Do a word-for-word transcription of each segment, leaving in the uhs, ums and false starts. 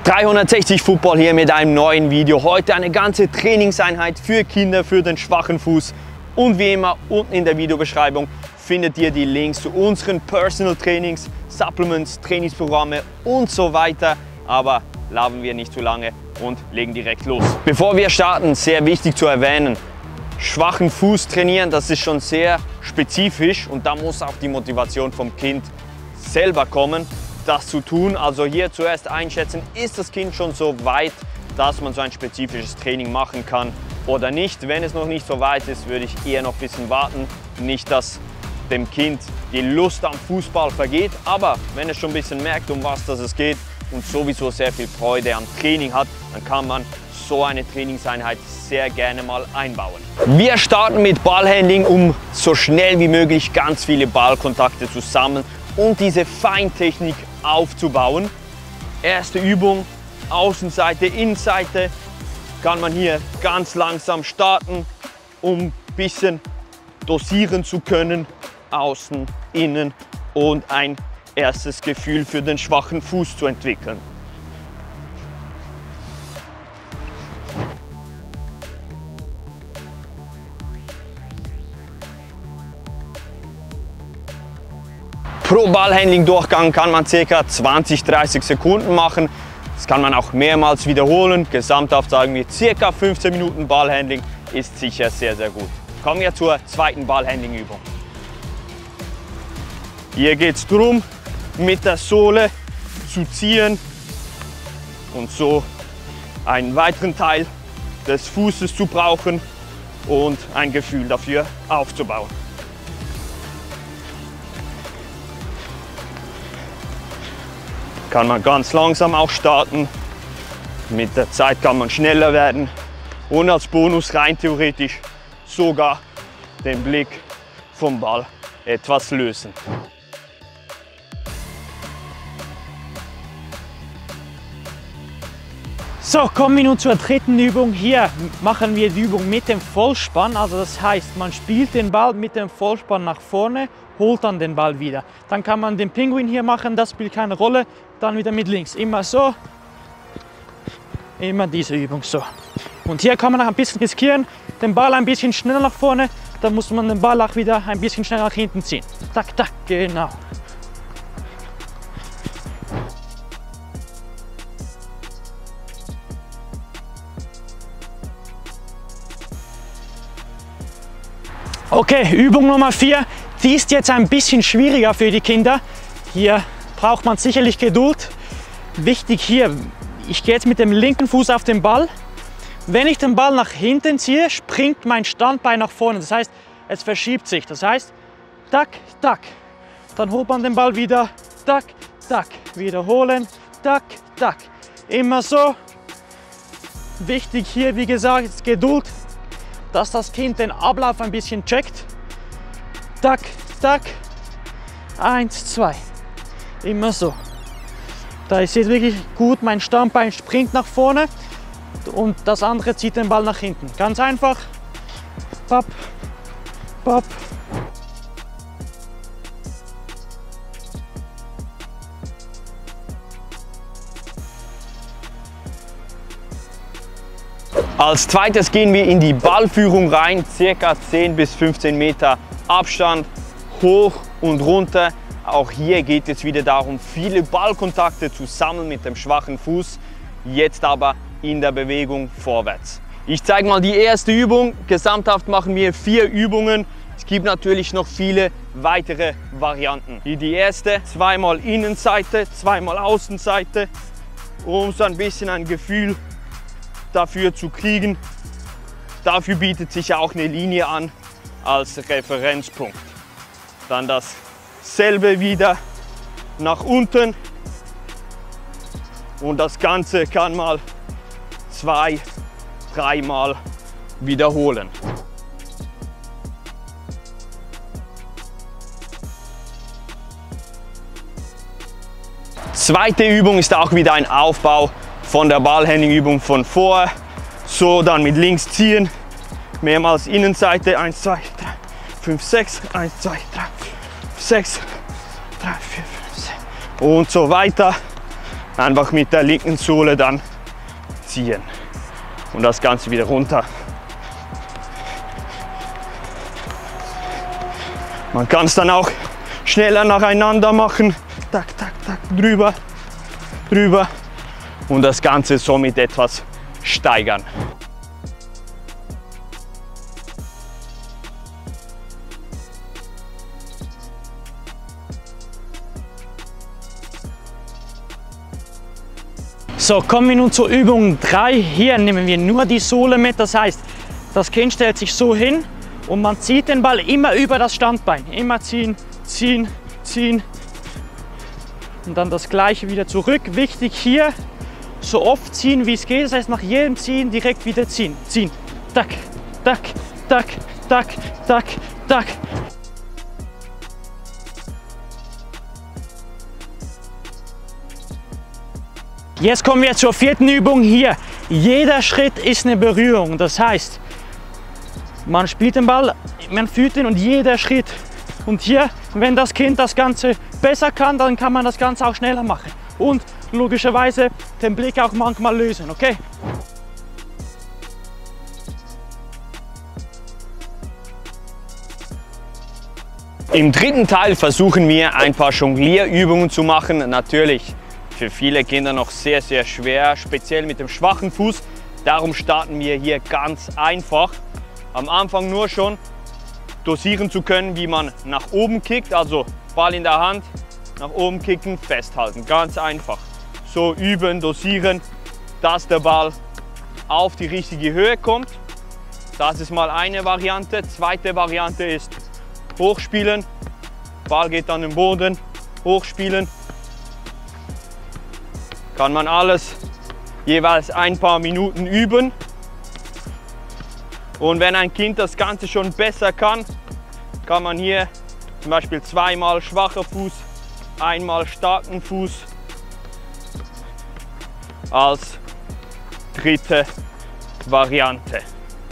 dreihundertsechzig Football hier mit einem neuen Video. Heute eine ganze Trainingseinheit für Kinder, für den schwachen Fuß. Und wie immer, unten in der Videobeschreibung findet ihr die Links zu unseren Personal Trainings, Supplements, Trainingsprogramme und so weiter. Aber labern wir nicht zu lange und legen direkt los. Bevor wir starten, sehr wichtig zu erwähnen, schwachen Fuß trainieren, das ist schon sehr spezifisch und da muss auch die Motivation vom Kind selber kommen, das zu tun. Also hier zuerst einschätzen, ist das Kind schon so weit, dass man so ein spezifisches Training machen kann oder nicht. Wenn es noch nicht so weit ist, würde ich eher noch ein bisschen warten. Nicht, dass dem Kind die Lust am Fußball vergeht, aber wenn es schon ein bisschen merkt, um was das es geht und sowieso sehr viel Freude am Training hat, dann kann man so eine Trainingseinheit sehr gerne mal einbauen. Wir starten mit Ballhandling, um so schnell wie möglich ganz viele Ballkontakte zu sammeln und diese Feintechnik aufzubauen. Erste Übung, Außenseite, Innenseite, kann man hier ganz langsam starten, um ein bisschen dosieren zu können, außen, innen und ein erstes Gefühl für den schwachen Fuß zu entwickeln. Pro Ballhandling-Durchgang kann man ca. zwanzig bis dreißig Sekunden machen. Das kann man auch mehrmals wiederholen. Gesamthaft sagen wir ca. fünfzehn Minuten Ballhandling ist sicher sehr, sehr gut. Kommen wir zur zweiten Ballhandling-Übung. Hier geht es darum, mit der Sohle zu ziehen und so einen weiteren Teil des Fußes zu brauchen und ein Gefühl dafür aufzubauen. Kann man ganz langsam auch starten. Mit der Zeit kann man schneller werden und als Bonus rein theoretisch sogar den Blick vom Ball etwas lösen. So, kommen wir nun zur dritten Übung. Hier machen wir die Übung mit dem Vollspann. Also das heißt, man spielt den Ball mit dem Vollspann nach vorne, holt dann den Ball wieder. Dann kann man den Pinguin hier machen, das spielt keine Rolle. Dann wieder mit links. Immer so, immer diese Übung so. Und hier kann man noch ein bisschen riskieren, den Ball ein bisschen schneller nach vorne. Dann muss man den Ball auch wieder ein bisschen schneller nach hinten ziehen. Tack, tack, genau. Okay, Übung Nummer vier, die ist jetzt ein bisschen schwieriger für die Kinder. Hier braucht man sicherlich Geduld. Wichtig hier, ich gehe jetzt mit dem linken Fuß auf den Ball. Wenn ich den Ball nach hinten ziehe, springt mein Standbein nach vorne. Das heißt, es verschiebt sich. Das heißt, tack, tack. Dann holt man den Ball wieder, tack, tack. Wiederholen, tack, tack. Immer so. Wichtig hier, wie gesagt, ist Geduld, dass das Kind den Ablauf ein bisschen checkt. Tack, tack. Eins, zwei. Immer so. Da ist jetzt wirklich gut, mein Standbein springt nach vorne und das andere zieht den Ball nach hinten. Ganz einfach. Papp, papp. Als zweites gehen wir in die Ballführung rein, circa zehn bis fünfzehn Meter Abstand, hoch und runter. Auch hier geht es wieder darum, viele Ballkontakte zu sammeln mit dem schwachen Fuß, jetzt aber in der Bewegung vorwärts. Ich zeige mal die erste Übung. Gesamthaft machen wir vier Übungen. Es gibt natürlich noch viele weitere Varianten. Hier die erste, zweimal Innenseite, zweimal Außenseite, um so ein bisschen ein Gefühl dafür zu kriegen. Dafür bietet sich ja auch eine Linie an als Referenzpunkt. Dann dasselbe wieder nach unten und das Ganze kann mal zwei, dreimal wiederholen. Zweite Übung ist auch wieder ein Aufbau von der Ballhandling-Übung von vorher. So, dann mit links ziehen, mehrmals Innenseite, eins, zwei, drei, fünf, sechs, eins, zwei, drei, sechs, drei, vier, fünf, sechs und so weiter. einfach mit der linken Sohle dann ziehen und das Ganze wieder runter. Man kann es dann auch schneller nacheinander machen. Tak, tak, tak, drüber, drüber und das Ganze somit etwas steigern. So, kommen wir nun zur Übung drei. Hier nehmen wir nur die Sohle mit, das heißt, das Kind stellt sich so hin und man zieht den Ball immer über das Standbein. Immer ziehen, ziehen, ziehen und dann das gleiche wieder zurück. Wichtig hier, so oft ziehen wie es geht, das heißt nach jedem Ziehen direkt wieder ziehen. Ziehen, tack, tack, tack, tack, tack, tack. Jetzt kommen wir zur vierten Übung hier. Jeder Schritt ist eine Berührung. Das heißt, man spielt den Ball, man fühlt ihn und jeder Schritt. Und hier, wenn das Kind das Ganze besser kann, dann kann man das Ganze auch schneller machen. Und logischerweise den Blick auch manchmal lösen, okay? Im dritten Teil versuchen wir ein paar Jonglierübungen zu machen. Natürlich für viele Kinder noch sehr, sehr schwer, speziell mit dem schwachen Fuß. Darum starten wir hier ganz einfach. Am Anfang nur schon dosieren zu können, wie man nach oben kickt. Also Ball in der Hand, nach oben kicken, festhalten. Ganz einfach. So üben, dosieren, dass der Ball auf die richtige Höhe kommt. Das ist mal eine Variante. Zweite Variante ist hochspielen. Ball geht an den Boden, hochspielen. Kann man alles jeweils ein paar Minuten üben. Und wenn ein Kind das Ganze schon besser kann, kann man hier zum Beispiel zweimal schwacher Fuß, einmal starken Fuß als dritte Variante.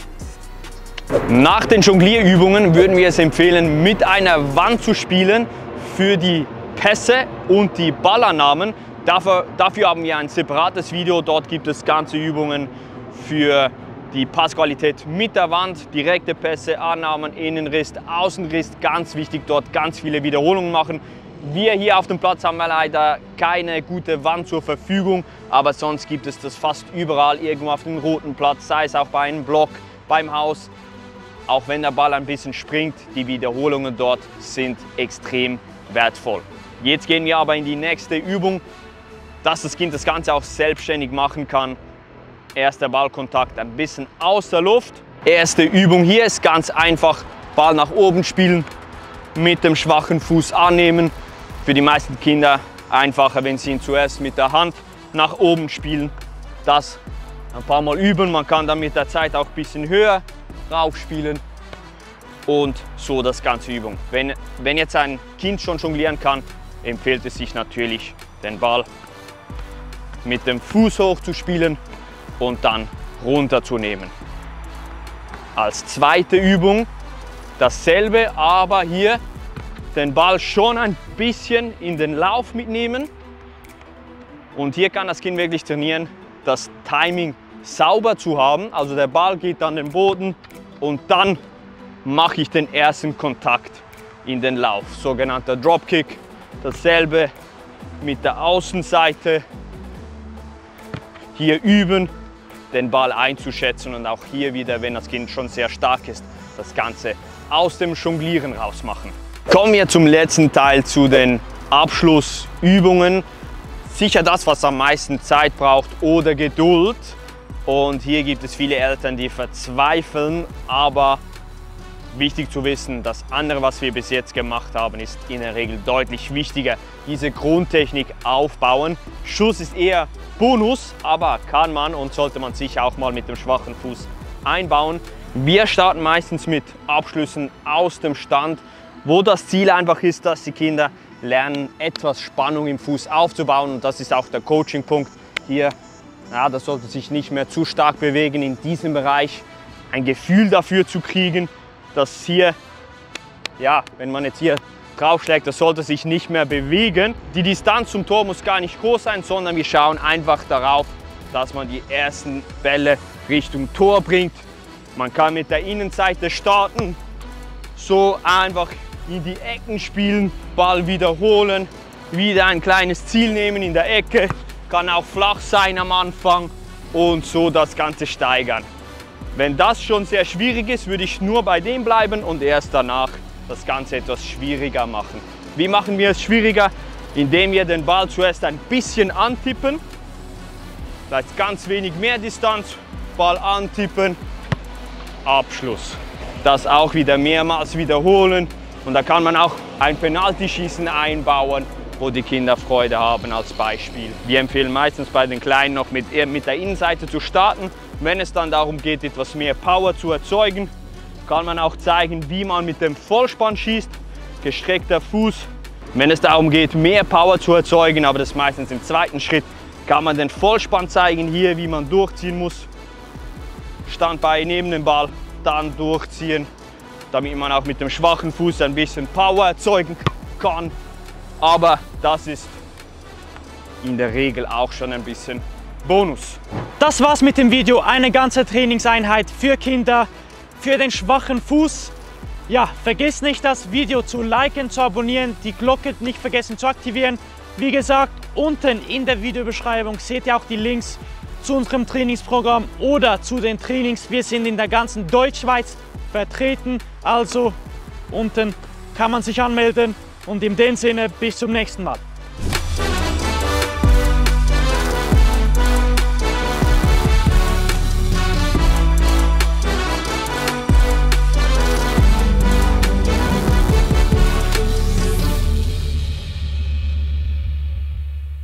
Nach den Jonglierübungen würden wir es empfehlen, mit einer Wand zu spielen für die Pässe und die Ballannahmen. Dafür, dafür haben wir ein separates Video, dort gibt es ganze Übungen für die Passqualität mit der Wand, direkte Pässe, Annahmen, Innenriss, Außenriss, ganz wichtig, dort ganz viele Wiederholungen machen. Wir hier auf dem Platz haben leider keine gute Wand zur Verfügung, aber sonst gibt es das fast überall, irgendwo auf dem roten Platz, sei es auch bei einem Block, beim Haus. Auch wenn der Ball ein bisschen springt, die Wiederholungen dort sind extrem wertvoll. Jetzt gehen wir aber in die nächste Übung, dass das Kind das Ganze auch selbstständig machen kann. Erster Ballkontakt ein bisschen aus der Luft. Erste Übung hier ist ganz einfach, Ball nach oben spielen, mit dem schwachen Fuß annehmen. Für die meisten Kinder einfacher, wenn sie ihn zuerst mit der Hand nach oben spielen. Das ein paar Mal üben, man kann dann mit der Zeit auch ein bisschen höher rauf spielen und so das ganze Übung. Wenn, wenn jetzt ein Kind schon jonglieren kann, empfiehlt es sich natürlich, den Ball mit dem Fuß hoch zu spielen und dann runterzunehmen. Als zweite Übung dasselbe, aber hier den Ball schon ein bisschen in den Lauf mitnehmen. Und hier kann das Kind wirklich trainieren, das Timing sauber zu haben. Also der Ball geht an den Boden und dann mache ich den ersten Kontakt in den Lauf. Sogenannter Dropkick. Dasselbe mit der Außenseite. Hier üben, den Ball einzuschätzen und auch hier wieder, wenn das Kind schon sehr stark ist, das Ganze aus dem Jonglieren rausmachen. Kommen wir zum letzten Teil, zu den Abschlussübungen. Sicher das, was am meisten Zeit braucht oder Geduld. Und hier gibt es viele Eltern, die verzweifeln, aber wichtig zu wissen, das andere, was wir bis jetzt gemacht haben, ist in der Regel deutlich wichtiger. Diese Grundtechnik aufbauen. Schuss ist eher Bonus, aber kann man und sollte man sich auch mal mit dem schwachen Fuß einbauen. Wir starten meistens mit Abschlüssen aus dem Stand, wo das Ziel einfach ist, dass die Kinder lernen, etwas Spannung im Fuß aufzubauen. Und das ist auch der Coaching-Punkt hier. Ja, das sollte sich nicht mehr zu stark bewegen in diesem Bereich. Ein Gefühl dafür zu kriegen, dass hier, ja, wenn man jetzt hier draufschlägt, das sollte sich nicht mehr bewegen. Die Distanz zum Tor muss gar nicht groß sein, sondern wir schauen einfach darauf, dass man die ersten Bälle Richtung Tor bringt. Man kann mit der Innenseite starten, so einfach in die Ecken spielen, Ball wiederholen, wieder ein kleines Ziel nehmen in der Ecke, kann auch flach sein am Anfang und so das Ganze steigern. Wenn das schon sehr schwierig ist, würde ich nur bei dem bleiben und erst danach das Ganze etwas schwieriger machen. Wie machen wir es schwieriger? Indem wir den Ball zuerst ein bisschen antippen, vielleicht ganz wenig mehr Distanz, Ball antippen, Abschluss. Das auch wieder mehrmals wiederholen und da kann man auch ein Penaltyschießen einbauen, wo die Kinder Freude haben als Beispiel. Wir empfehlen meistens bei den Kleinen noch mit, mit der Innenseite zu starten. Wenn es dann darum geht, etwas mehr Power zu erzeugen, kann man auch zeigen, wie man mit dem Vollspann schießt, gestreckter Fuß. Wenn es darum geht, mehr Power zu erzeugen, aber das meistens im zweiten Schritt, kann man den Vollspann zeigen, hier wie man durchziehen muss. Standbein neben dem Ball, dann durchziehen, damit man auch mit dem schwachen Fuß ein bisschen Power erzeugen kann. Aber das ist in der Regel auch schon ein bisschen Bonus. Das war's mit dem Video. Eine ganze Trainingseinheit für Kinder, für den schwachen Fuß. Ja, vergiss nicht, das Video zu liken, zu abonnieren, die Glocke nicht vergessen zu aktivieren. Wie gesagt, unten in der Videobeschreibung seht ihr auch die Links zu unserem Trainingsprogramm oder zu den Trainings. Wir sind in der ganzen Deutschschweiz vertreten, also unten kann man sich anmelden. Und in dem Sinne, bis zum nächsten Mal.